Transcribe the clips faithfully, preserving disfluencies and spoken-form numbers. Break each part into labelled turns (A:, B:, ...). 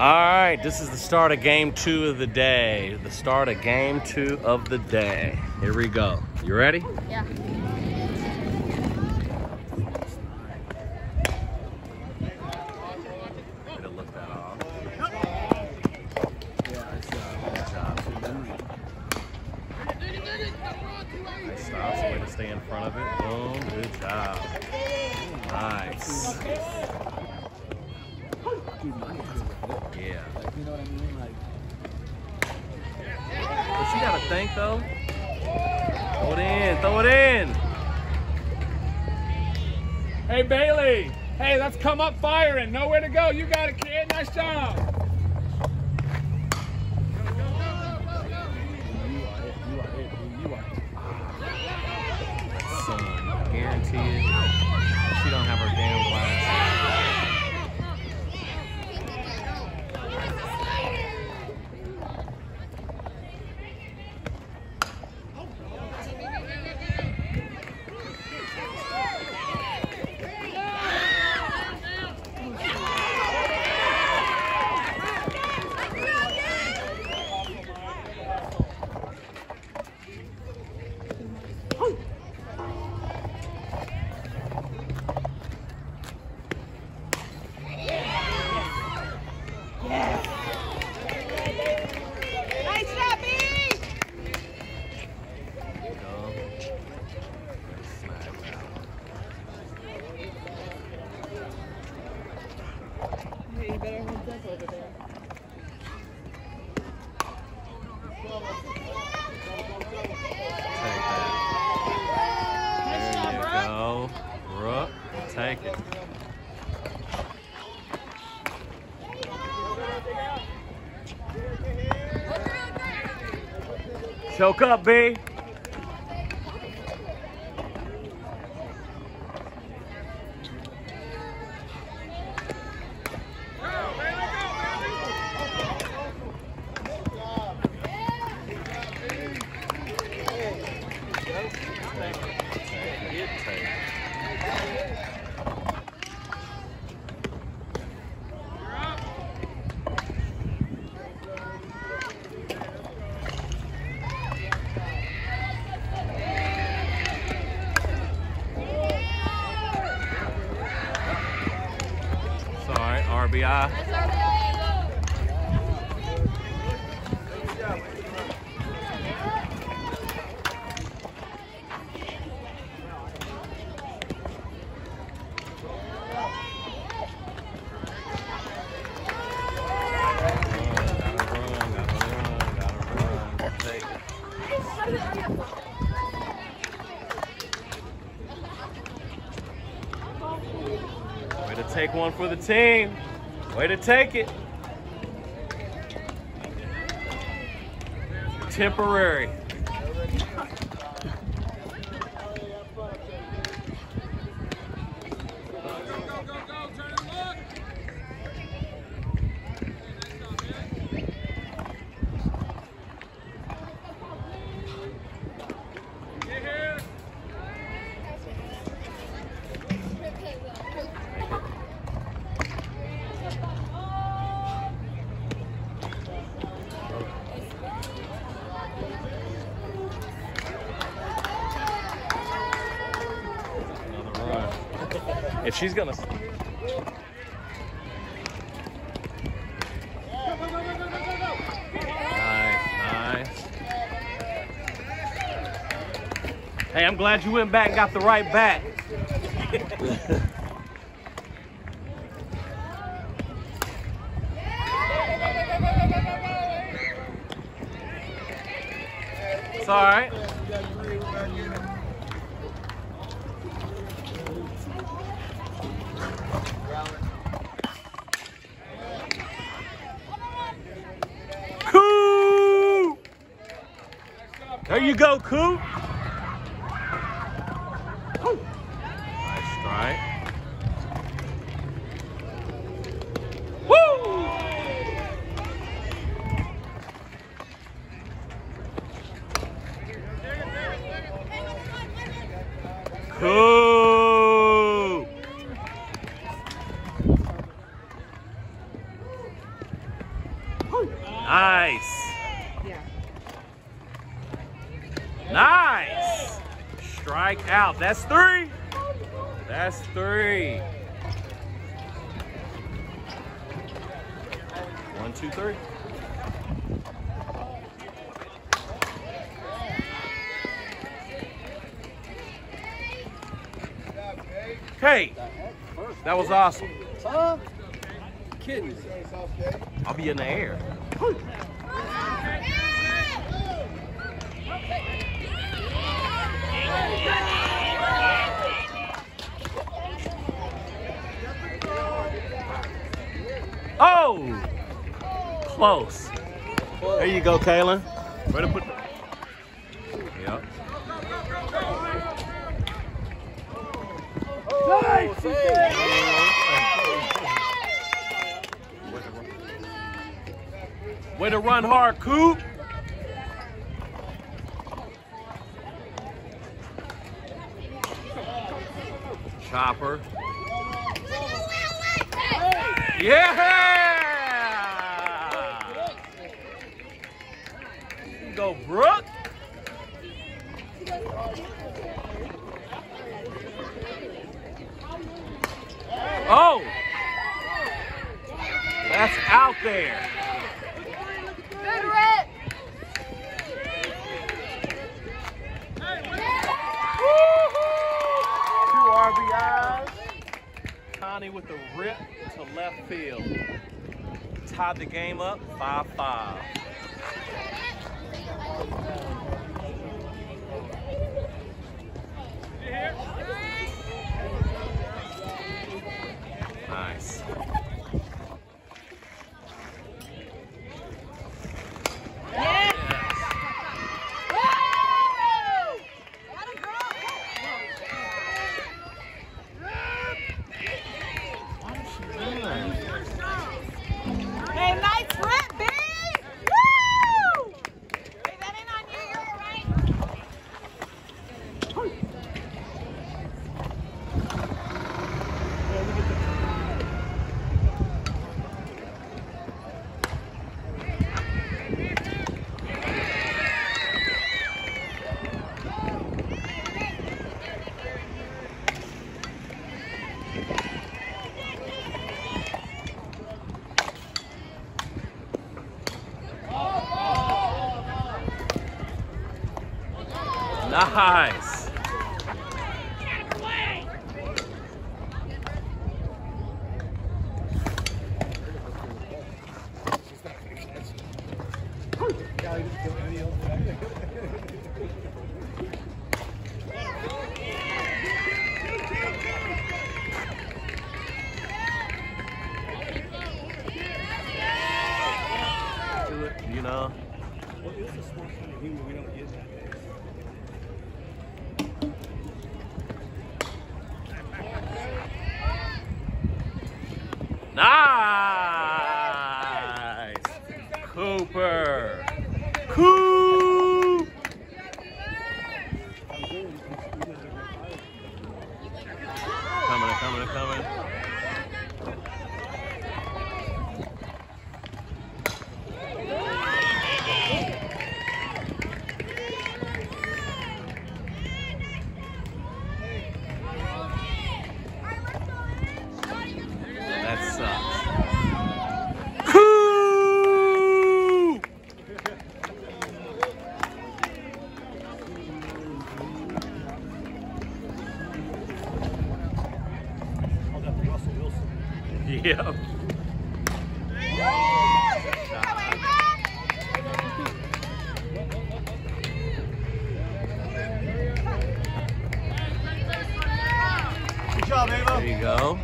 A: All right, this is the start of game two of the day. The start of game two of the day. Here we go. You ready?
B: Yeah.
A: Way to look that off. Nice stops. Way to stay in front of it. Boom. Good job. Nice. Yeah.
C: Like, you know what I mean? Like,
A: But she got to think though. Throw it in. Throw it in.
D: Hey, Bailey. Hey, let's come up firing. Nowhere to go. You got it, kid. Nice job.
A: Son, guarantee it. She don't have her damn glasses. Take it. Choke up, B. R B I. Way to take one for the team. Way to take it. Temporary. If she's gonna. Nice, nice. Hey, I'm glad you went back and got the right bat. It's all right. There you go, Coop. Nice strike. Woo! Coop. Nice. Nice. Strike out. That's three. That's three. One, two, three. Hey, that was awesome.
B: Huh? Kidding.
A: I'll be in the air. Oh, close. There you go, Kaylin. Way to put the... Yep.
B: Nice!
A: Way to run hard, Coop. Chopper. Yeah! Go, Brooke. Oh! That's out there. Two R B Is. Connie with the rip to left field. Tied the game up five five. Nice. Nice. You know.
B: What is the smart kind of humor we don't get that day?
A: Nice! Cooper! Coop! Coming, coming, coming. That sucks. Cool! Yep.
B: Good job, Ava.
A: There you go.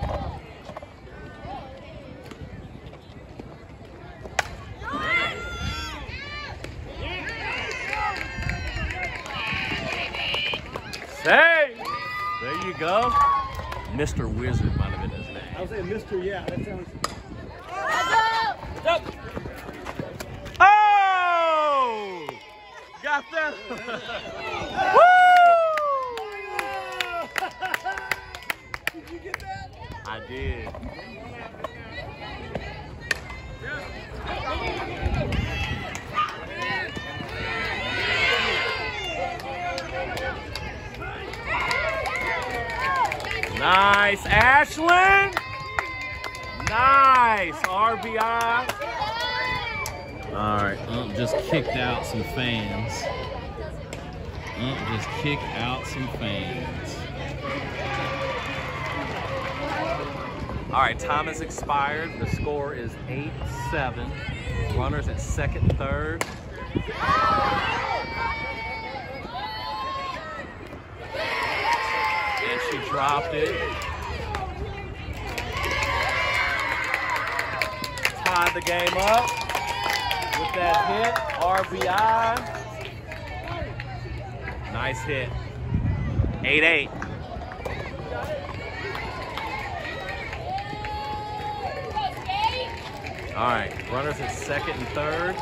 A: Hey! There you go. Mister Wizard might have been his name.
B: I was saying Mister Yeah, that sounds...
A: Oh! Got that? Woo!
B: Did you get that?
A: I did. Nice, Ashlyn. Nice, R B I. All right, Ump just kicked out some fans. Ump just kicked out some fans. All right, time has expired. The score is eight seven. Runners at second and third. And she dropped it. Tied the game up with that hit, R B I. Nice hit. eight eight. All right, runners at second and third.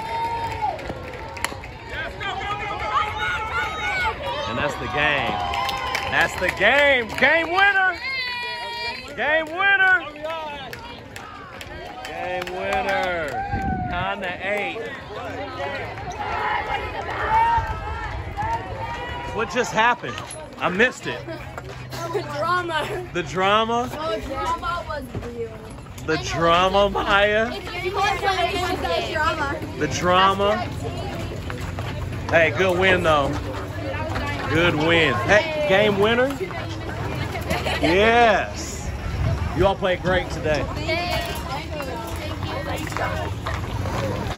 A: And that's the game. That's the game. Game winner. Game winner. Game winner. nine to eight. What just happened? I missed it.
C: The drama.
A: The drama?
C: The drama was real.
A: The drama, Maya? The drama. Hey, good win though. Good win. Hey, game winner? Yes. You all played great today.
C: Thank you.